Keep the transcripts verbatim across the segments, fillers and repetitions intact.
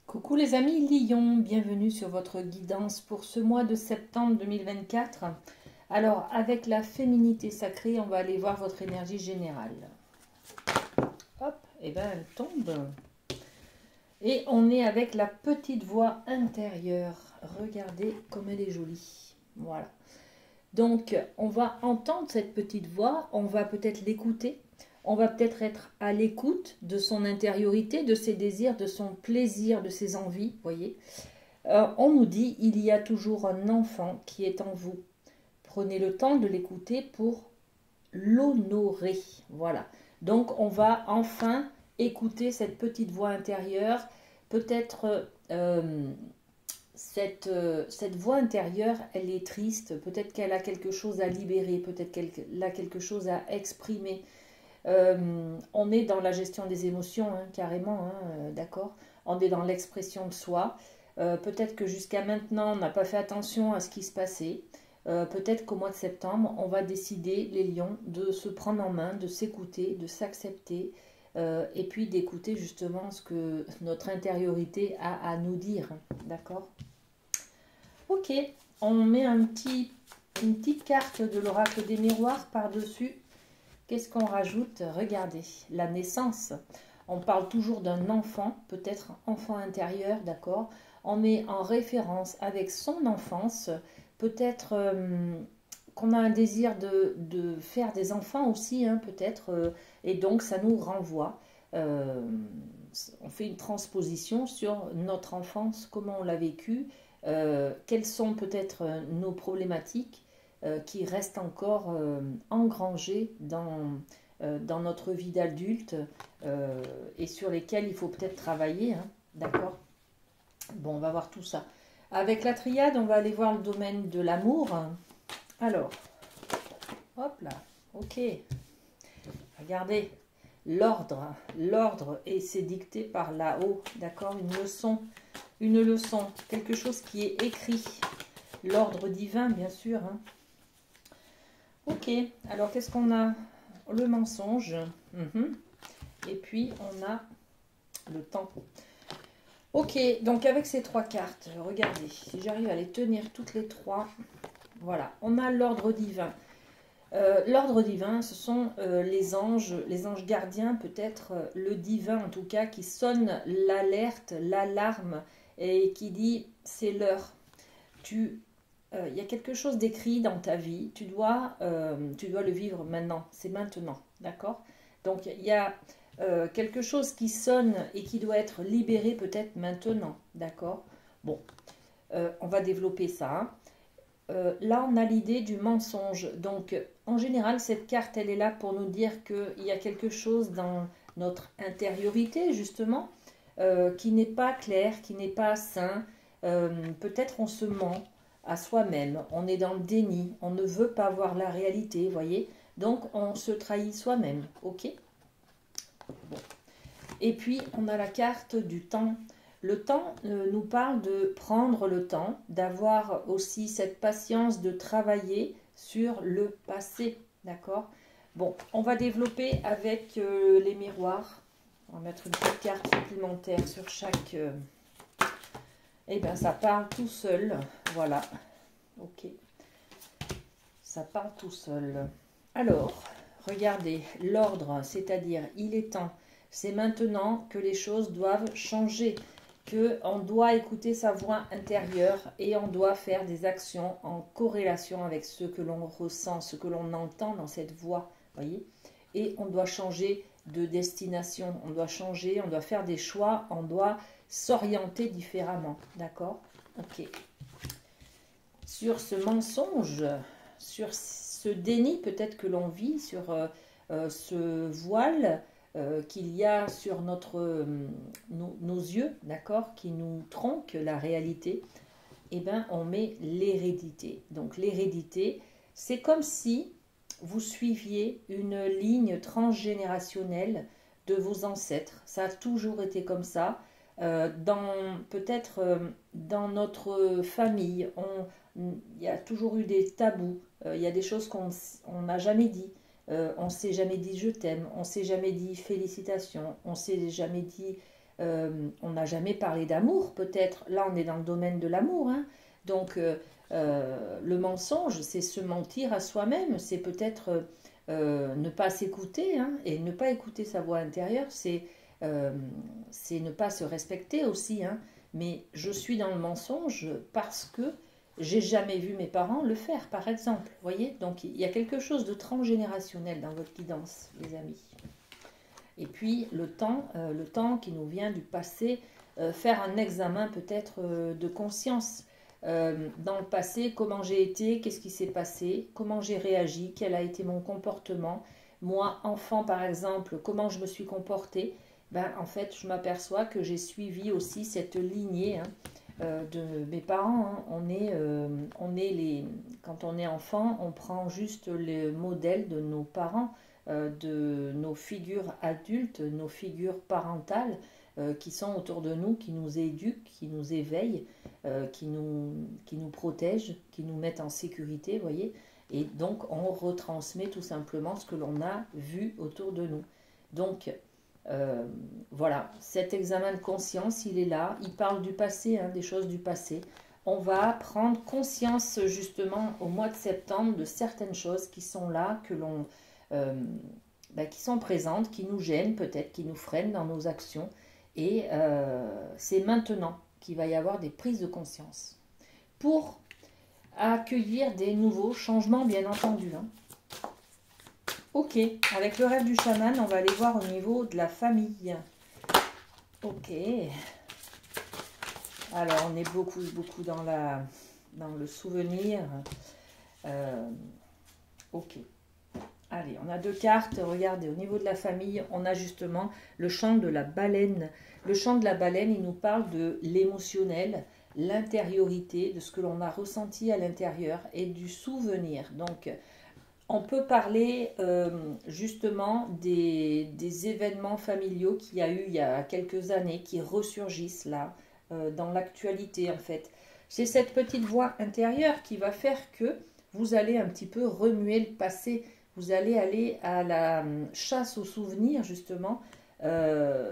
Coucou les amis Lion, bienvenue sur votre guidance pour ce mois de septembre deux mille vingt-quatre. Alors avec la féminité sacrée, on va aller voir votre énergie générale. Hop, et ben elle tombe. Et on est avec la petite voix intérieure. Regardez comme elle est jolie. Voilà. Donc on va entendre cette petite voix, on va peut-être l'écouter. On va peut-être être à l'écoute de son intériorité, de ses désirs, de son plaisir, de ses envies, voyez. Euh, on nous dit, il y a toujours un enfant qui est en vous. Prenez le temps de l'écouter pour l'honorer. Voilà. Donc, on va enfin écouter cette petite voix intérieure. Peut-être euh, cette, euh, cette voix intérieure, elle est triste. Peut-être qu'elle a quelque chose à libérer. Peut-être qu'elle a quelque chose à exprimer. Euh, on est dans la gestion des émotions, hein, carrément, hein, euh, d'accord. On est dans l'expression de soi. Euh, peut-être que jusqu'à maintenant, on n'a pas fait attention à ce qui se passait. Euh, peut-être qu'au mois de septembre, on va décider, les lions, de se prendre en main, de s'écouter, de s'accepter, euh, et puis d'écouter justement ce que notre intériorité a à nous dire, d'accord. Ok, on met un petit, une petite carte de l'oracle des miroirs par-dessus. Qu'est-ce qu'on rajoute? Regardez, la naissance. On parle toujours d'un enfant, peut-être enfant intérieur, d'accord? On met en référence avec son enfance, peut-être euh, qu'on a un désir de, de faire des enfants aussi, hein, peut-être, euh, et donc ça nous renvoie. Euh, on fait une transposition sur notre enfance, comment on l'a vécu, euh, quelles sont peut-être nos problématiques, Euh, qui restent encore euh, engrangés dans, euh, dans notre vie d'adulte euh, et sur lesquels il faut peut-être travailler, hein, d'accord. Bon, on va voir tout ça. Avec la triade, on va aller voir le domaine de l'amour. Alors, hop là, ok. Regardez, l'ordre, l'ordre, et c'est dicté par là-haut, d'accord, une leçon, une leçon, quelque chose qui est écrit. L'ordre divin, bien sûr, hein. Ok, alors qu'est-ce qu'on a? Le mensonge. Mmh. Et puis on a le temps. Ok, donc avec ces trois cartes, regardez, si j'arrive à les tenir toutes les trois, voilà, on a l'ordre divin. Euh, l'ordre divin, ce sont euh, les anges, les anges gardiens, peut-être euh, le divin en tout cas, qui sonne l'alerte, l'alarme et qui dit c'est l'heure. Tu Il euh, y a quelque chose d'écrit dans ta vie, tu dois, euh, tu dois le vivre maintenant, c'est maintenant, d'accord? Donc il y a euh, quelque chose qui sonne et qui doit être libéré peut-être maintenant, d'accord? Bon, euh, on va développer ça, hein. Euh, là, on a l'idée du mensonge. Donc, en général, cette carte, elle est là pour nous dire qu'il y a quelque chose dans notre intériorité, justement, euh, qui n'est pas clair, qui n'est pas sain. Euh, peut-être on se ment à soi-même, on est dans le déni, on ne veut pas voir la réalité, voyez. Donc, on se trahit soi-même, ok? Bon. Et puis, on a la carte du temps. Le temps euh, nous parle de prendre le temps, d'avoir aussi cette patience de travailler sur le passé, d'accord? Bon, on va développer avec euh, les miroirs. On va mettre une petite carte supplémentaire sur chaque... Euh... Eh bien, ça parle tout seul, voilà. Ok. Ça parle tout seul. Alors, regardez, l'ordre, c'est-à-dire, il est temps. C'est maintenant que les choses doivent changer, qu'on doit écouter sa voix intérieure et on doit faire des actions en corrélation avec ce que l'on ressent, ce que l'on entend dans cette voix, voyez. Et on doit changer de destination, on doit changer, on doit faire des choix, on doit s'orienter différemment, d'accord? Ok. Sur ce mensonge, sur ce déni peut-être que l'on vit, sur euh, euh, ce voile, Euh, qu'il y a sur notre, euh, nos, nos yeux, d'accord, qui nous tronquent la réalité, eh bien, on met l'hérédité. Donc, l'hérédité, c'est comme si vous suiviez une ligne transgénérationnelle de vos ancêtres. Ça a toujours été comme ça. Euh, dans peut-être euh, dans notre famille, il y a toujours eu des tabous. Euh, il y a des choses qu'on n'a jamais dit. Euh, on ne s'est jamais dit je t'aime, on ne s'est jamais dit félicitations, on ne s'est jamais dit Euh, on n'a jamais parlé d'amour, peut-être. Là, on est dans le domaine de l'amour. Hein. Donc, euh, euh, le mensonge, c'est se mentir à soi-même. C'est peut-être euh, ne pas s'écouter. Hein, et ne pas écouter sa voix intérieure, c'est euh, c'est ne pas se respecter aussi. Hein. Mais je suis dans le mensonge parce que j'ai jamais vu mes parents le faire, par exemple. Vous voyez? Donc, il y a quelque chose de transgénérationnel dans votre guidance, les amis. Et puis le temps, euh, le temps qui nous vient du passé, euh, faire un examen peut-être euh, de conscience. Euh, dans le passé, comment j'ai été, qu'est-ce qui s'est passé, comment j'ai réagi, quel a été mon comportement. Moi, enfant par exemple, comment je me suis comportée. Ben, en fait, je m'aperçois que j'ai suivi aussi cette lignée hein, euh, de mes parents. Hein. On est, euh, on est les, quand on est enfant, on prend juste le modèle de nos parents, de nos figures adultes, nos figures parentales euh, qui sont autour de nous, qui nous éduquent, qui nous éveillent, euh, qui, nous, qui nous protègent, qui nous mettent en sécurité, vous voyez. Et donc, on retransmet tout simplement ce que l'on a vu autour de nous. Donc, euh, voilà, cet examen de conscience, il est là. Il parle du passé, hein, des choses du passé. On va prendre conscience justement au mois de septembre de certaines choses qui sont là, que l'on... Euh, ben, qui sont présentes, qui nous gênent peut-être, qui nous freinent dans nos actions. Et euh, c'est maintenant qu'il va y avoir des prises de conscience pour accueillir des nouveaux changements, bien entendu. Hein. Ok, avec le rêve du chaman, on va aller voir au niveau de la famille. Ok. Alors, on est beaucoup, beaucoup dans, la, dans le souvenir. Euh, ok. Allez, on a deux cartes. Regardez, au niveau de la famille, on a justement le chant de la baleine. Le chant de la baleine, il nous parle de l'émotionnel, l'intériorité, de ce que l'on a ressenti à l'intérieur et du souvenir. Donc, on peut parler euh, justement des, des événements familiaux qu'il y a eu il y a quelques années, qui ressurgissent là, euh, dans l'actualité en fait. C'est cette petite voix intérieure qui va faire que vous allez un petit peu remuer le passé. Vous allez aller à la chasse aux souvenirs, justement. Euh,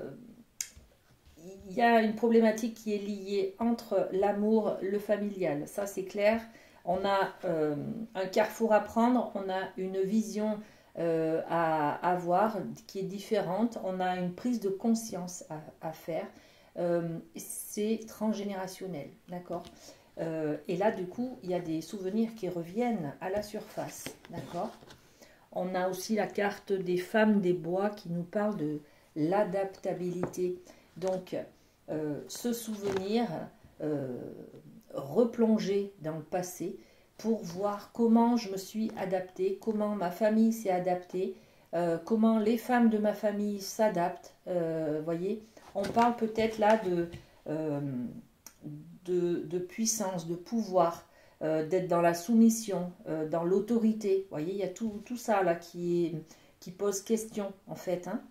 il y a une problématique qui est liée entre l'amour, le familial. Ça, c'est clair. On a euh, un carrefour à prendre. On a une vision euh, à avoir qui est différente. On a une prise de conscience à, à faire. Euh, c'est transgénérationnel, d'accord ? euh, Et là, du coup, il y a des souvenirs qui reviennent à la surface, d'accord ? On a aussi la carte des femmes des bois qui nous parle de l'adaptabilité. Donc, euh, ce souvenir, euh, replonger dans le passé pour voir comment je me suis adaptée, comment ma famille s'est adaptée, euh, comment les femmes de ma famille s'adaptent. Euh, voyez, on parle peut-être là de, euh, de, de puissance, de pouvoir. Euh, d'être dans la soumission, euh, dans l'autorité. Vous voyez, il y a tout, tout ça là qui, est, qui pose question en fait. Hein.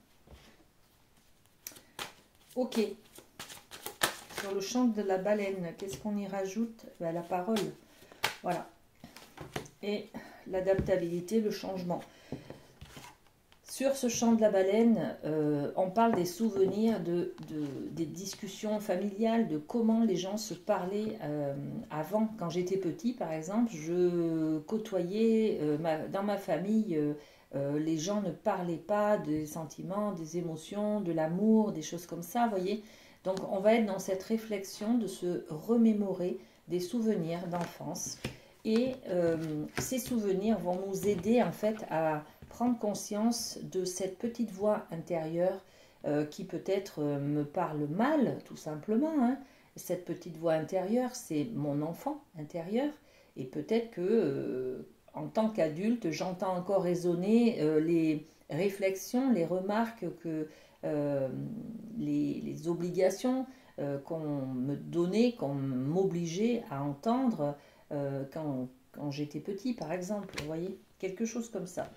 Ok. Sur le chant de la baleine, qu'est-ce qu'on y rajoute? Ben, la parole. Voilà. Et l'adaptabilité, le changement. Sur ce chant de la baleine, euh, on parle des souvenirs, de, de, des discussions familiales, de comment les gens se parlaient euh, avant. Quand j'étais petit, par exemple, je côtoyais, euh, ma, dans ma famille, euh, euh, les gens ne parlaient pas des sentiments, des émotions, de l'amour, des choses comme ça, vous voyez. Donc on va être dans cette réflexion de se remémorer des souvenirs d'enfance. Et euh, ces souvenirs vont nous aider en fait à prendre conscience de cette petite voix intérieure euh, qui peut-être euh, me parle mal, tout simplement. Hein. Cette petite voix intérieure, c'est mon enfant intérieur. Et peut-être que, euh, en tant qu'adulte, j'entends encore résonner euh, les réflexions, les remarques, que, euh, les, les obligations euh, qu'on me donnait, qu'on m'obligeait à entendre euh, quand, quand j'étais petit, par exemple. Vous voyez, quelque chose comme ça.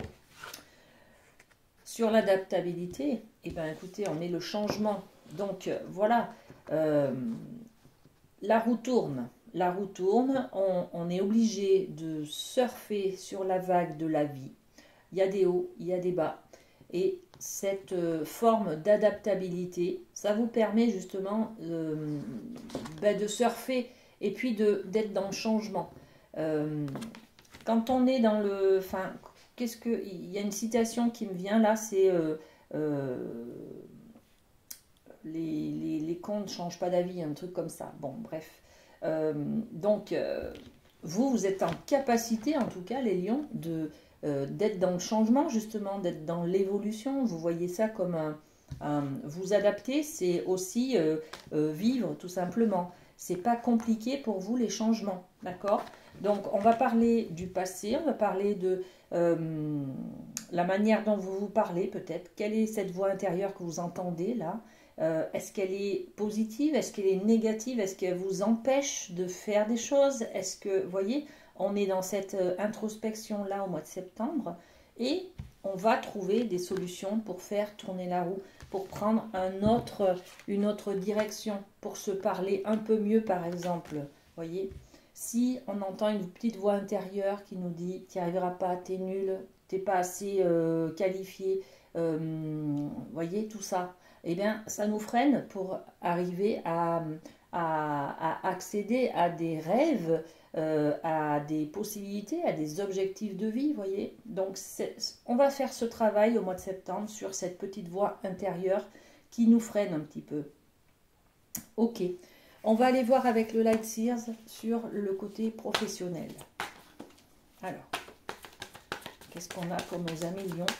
Sur l'adaptabilité, eh bien, écoutez, on est le changement. Donc, euh, voilà, euh, la roue tourne. La roue tourne, on, on est obligé de surfer sur la vague de la vie. Il y a des hauts, il y a des bas. Et cette euh, forme d'adaptabilité, ça vous permet justement euh, ben de surfer et puis d'être dans le changement. Euh, quand on est dans le... Enfin, qu'est-ce que... Il y a une citation qui me vient là, c'est... Euh, euh, les, les, les cons ne changent pas d'avis, un truc comme ça. Bon, bref. Euh, donc, euh, vous, vous êtes en capacité, en tout cas, les lions, de... Euh, d'être dans le changement justement, d'être dans l'évolution. Vous voyez ça comme un, un vous adapter, c'est aussi euh, euh, vivre tout simplement. C'est pas compliqué pour vous les changements, d'accord? Donc on va parler du passé, on va parler de euh, la manière dont vous vous parlez peut-être. Quelle est cette voix intérieure que vous entendez là? Euh, est-ce qu'elle est positive? Est-ce qu'elle est négative? Est-ce qu'elle vous empêche de faire des choses? Est-ce que, vous voyez, on est dans cette introspection-là au mois de septembre et on va trouver des solutions pour faire tourner la roue, pour prendre un autre, une autre direction, pour se parler un peu mieux par exemple. Voyez, si on entend une petite voix intérieure qui nous dit « tu n'y arriveras pas, tu es nul, tu n'es pas assez euh, qualifié euh, », voyez, tout ça, eh bien ça nous freine pour arriver à, à, à accéder à des rêves, Euh, à des possibilités, à des objectifs de vie, voyez. Donc, on va faire ce travail au mois de septembre sur cette petite voix intérieure qui nous freine un petit peu. Ok, on va aller voir avec le Light Seers sur le côté professionnel. Alors, qu'est-ce qu'on a pour nos amis lions?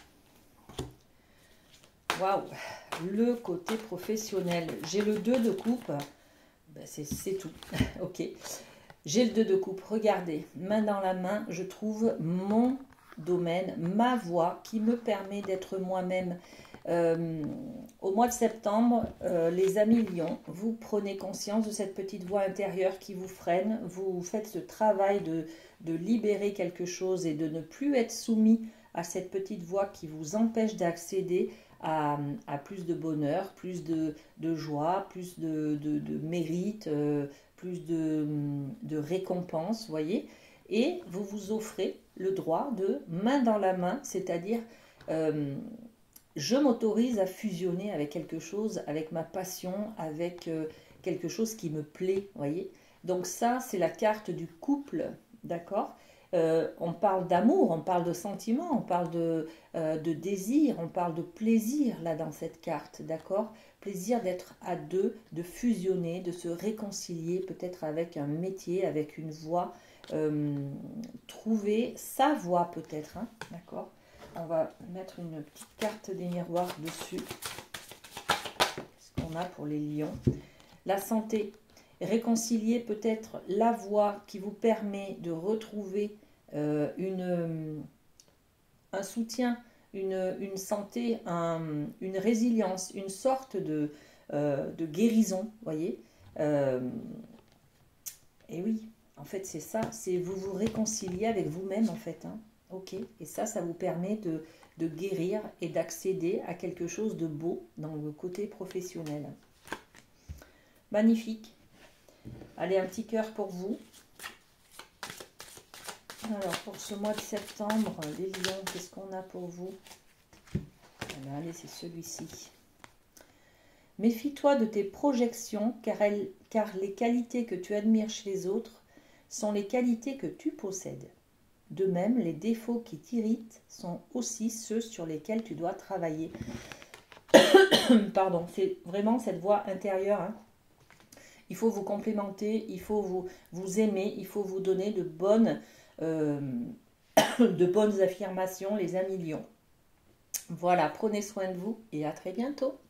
Waouh, le côté professionnel. J'ai le deux de coupe, ben c'est tout, ok. J'ai le deux de coupe, regardez, main dans la main, je trouve mon domaine, ma voix qui me permet d'être moi-même. Euh, au mois de septembre, euh, les amis lions, vous prenez conscience de cette petite voix intérieure qui vous freine, vous faites ce travail de, de libérer quelque chose et de ne plus être soumis à cette petite voix qui vous empêche d'accéder à, à plus de bonheur, plus de, de joie, plus de, de, de mérite, euh, plus de, de récompense, voyez, et vous vous offrez le droit de main dans la main, c'est-à-dire euh, je m'autorise à fusionner avec quelque chose, avec ma passion, avec euh, quelque chose qui me plaît, voyez. Donc ça, c'est la carte du couple, d'accord? Euh, on parle d'amour, on parle de sentiments, on parle de, euh, de désir, on parle de plaisir là dans cette carte, d'accord? Plaisir d'être à deux, de fusionner, de se réconcilier peut-être avec un métier, avec une voie, euh, trouver sa voie peut-être, hein, d'accord? On va mettre une petite carte des miroirs dessus. Qu'est-ce qu'on a pour les lions? La santé. Réconcilier peut-être la voie qui vous permet de retrouver euh, une, un soutien, une, une santé, un, une résilience, une sorte de, euh, de guérison, voyez. Euh, et oui, en fait c'est ça, c'est vous vous réconcilier avec vous-même en fait, hein. Ok, et ça, ça vous permet de, de guérir et d'accéder à quelque chose de beau dans le côté professionnel. Magnifique. Allez, un petit cœur pour vous. Alors, pour ce mois de septembre, les lions, qu'est-ce qu'on a pour vous? Alors, allez, c'est celui-ci. Méfie-toi de tes projections, car, elles, car les qualités que tu admires chez les autres sont les qualités que tu possèdes. De même, les défauts qui t'irritent sont aussi ceux sur lesquels tu dois travailler. Pardon, c'est vraiment cette voix intérieure, hein. Il faut vous complémenter, il faut vous, vous aimer, il faut vous donner de bonnes, euh, de bonnes affirmations, les amis lions. Voilà, prenez soin de vous et à très bientôt.